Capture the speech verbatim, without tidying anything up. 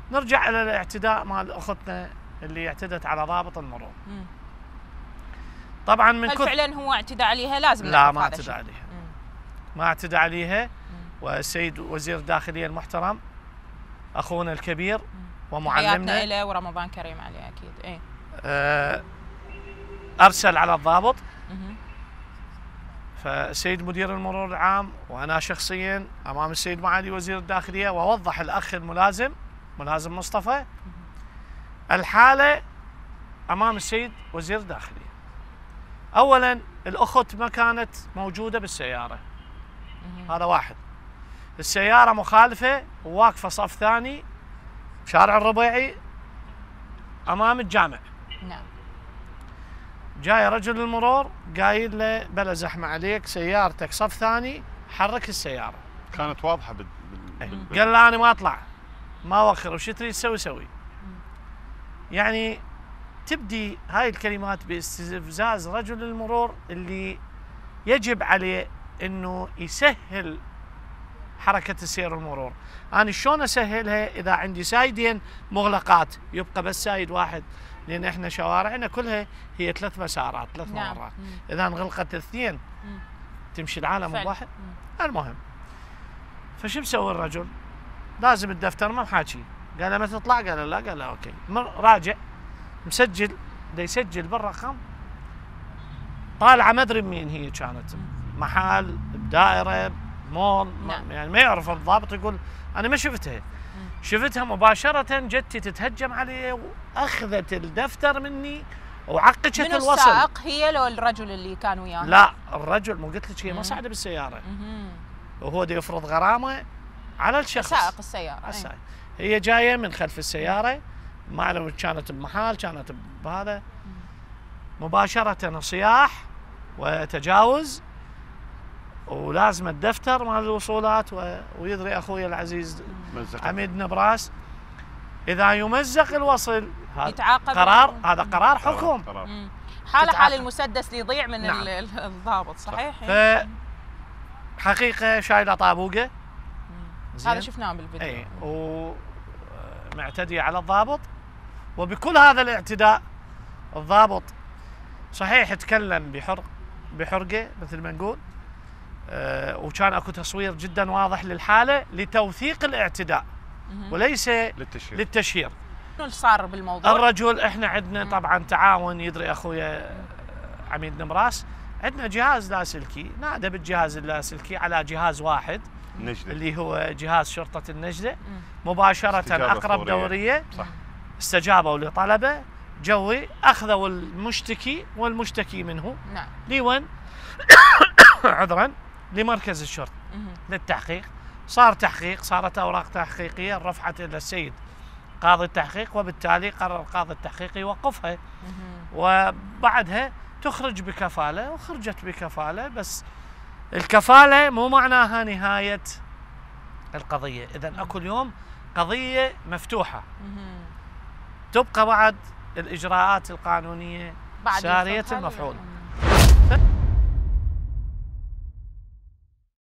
نرجع إلى الاعتداء مال أختنا اللي اعتدت على ضابط المرور. مم. طبعا من هل كثر فعلا هو اعتدى عليها؟ لازم لا ما اعتدى عليها. مم. ما اعتدى عليها. مم. والسيد وزير الداخلية المحترم أخونا الكبير مم. ومعلمنا حياتنا إله ورمضان كريم عليه أكيد. إيه؟ آه أرسل على الضابط. مم. فالسيد مدير المرور العام وأنا شخصيا أمام السيد معالي وزير الداخلية ووضح الأخ الملازم ملازم مصطفى الحالة أمام السيد وزير الداخلية. أولا الأخت ما كانت موجودة بالسيارة، هذا واحد. السيارة مخالفة وواقفة صف ثاني شارع الربيعي أمام الجامع. نعم. جاي رجل المرور قايل له بلا زحمة عليك، سيارتك صف ثاني، حرك السيارة. كانت واضحة بال... بال... بال... قال له أنا ما أطلع ما أوخر، وش تريد تسوي سوي. يعني تبدي هاي الكلمات باستفزاز رجل المرور اللي يجب عليه انه يسهل حركة السير والمرور. انا شلون اسهلها اذا عندي سايدين مغلقات يبقى بس سايد واحد؟ لان احنا شوارعنا كلها هي ثلاث مسارات ثلاث نعم. ممرات، اذا انغلقت اثنين تمشي العالم بواحد. المهم فشو مسوي الرجل؟ لازم الدفتر ما محاكي، قال له ما تطلع، قال له لا، قال له اوكي. راجع مسجل دا يسجل بالرقم، طالعه ما ادري مين هي، كانت محل بدائره مول. نعم. يعني ما يعرف الضابط، يقول انا ما شفتها. شفتها مباشره جتي تتهجم علي واخذت الدفتر مني وعقجت الوصل. من السائق هي لو الرجل اللي كان وياها؟ لا الرجل، مو قلت لك هي ما صعده بالسياره وهو دا يفرض غرامه على الشخص سائق السياره. السائق. هي جايه من خلف السياره، ما اعلم كانت بمحل كانت بهذا، مباشره صياح وتجاوز ولازم الدفتر مال الوصولات. ويدري اخوي العزيز عميد نبراس اذا يمزق الوصل هذا قرار، هذا قرار حكم. حاله حال المسدس اللي يضيع من نعم. الضابط. صحيح. ف حقيقه شايله طابوقه، هذا شفناه بالفيديو. اي ومعتدي على الضابط. وبكل هذا الاعتداء الضابط صحيح تكلم بحرق بحرقه مثل ما نقول، أه وكان اكو تصوير جدا واضح للحاله لتوثيق الاعتداء وليس للتشهير. للتشهير. شنو اللي صار بالموضوع؟ الرجل احنا عندنا طبعا تعاون، يدري اخويا عميد نمراس، عندنا جهاز لاسلكي، نادى بالجهاز اللاسلكي على جهاز واحد النجدة. اللي هو جهاز شرطه النجده، مباشره اقرب فورية. دوريه. صح. استجابوا لطلبه جوي، اخذوا المشتكي والمشتكي منه. نعم. لوين؟ عذرا لمركز الشرطه للتحقيق. صار تحقيق، صارت اوراق تحقيقيه رفعت الى السيد قاضي التحقيق، وبالتالي قرر قاضي التحقيق يوقفها وبعدها تخرج بكفاله، وخرجت بكفاله. بس الكفاله مو معناها نهايه القضيه، اذا اكو اليوم قضيه مفتوحه تبقى بعد الاجراءات القانونيه ساريه المفعول.